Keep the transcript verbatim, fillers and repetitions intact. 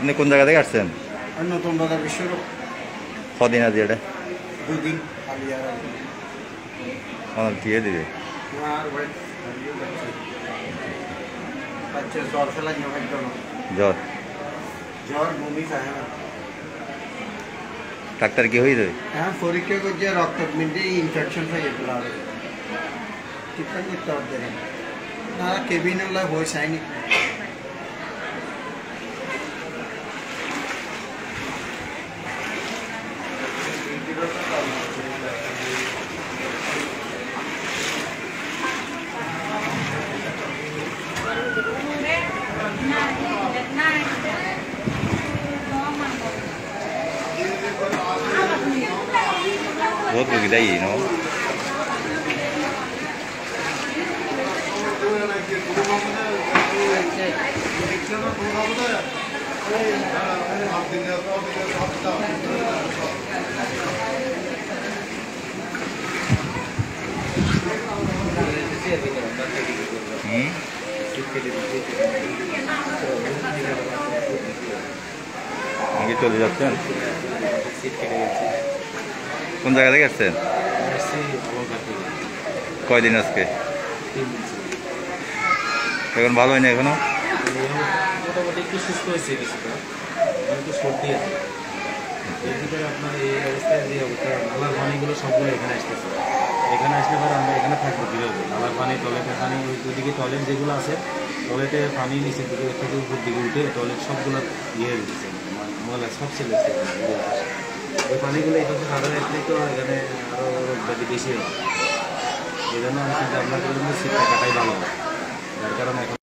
আপনি কোন জায়গা থেকে আসছেন? নতুন বাজার বিশ্বরূপ। কদিন আছে এটা? দুদিন আমার দিয়ে দিবে। জ্বর ফেলা জ্বর জ্বর বমি খায় না। ডাক্তার কি হয়েছে? হ্যাঁ পরীক্ষা করছে রক্ত মিলতে ইনফেকশন হয়ে গেছিল আর ঠিকঠাক করতে পারতে না কেবিন হয়েছে আইনি। Rốt cái đây gì nó আগে চলে যাচ্ছেন? কোন জায়গা থেকে আসছেন? কয়দিন আজকে? এখন ভালো হয়নি এখনো? মোটামুটি একটু সুস্থ হয়েছে কিছুটা, একটু সর্দি আছে। এর ভিতরে আপনার এই অবস্থায় যে অবস্থা নালার পানিগুলো সবগুলো এখানে আসতেছে। এখানে আসলে পরে আমরা এখানে থাকবো কীভাবে? নালার পানি টয়লেটের পানি ওইদিকে টয়লেট যেগুলো আছে টয়লেটে পানি নিচের দিকে থেকে উপর দিকে উঠে টয়লেট সবগুলো ইয়ে হয়ে দিচ্ছে, ময়লা সব ছেলে ওই পানিগুলো এই পাশে সাদা রাখলে তো এখানে আরও রোগ ব্যাধি বেশি হয়। এই জন্য আমি চিন্তা ভাবনা করলাম যে শীতটা কাটাই ভালো হয়।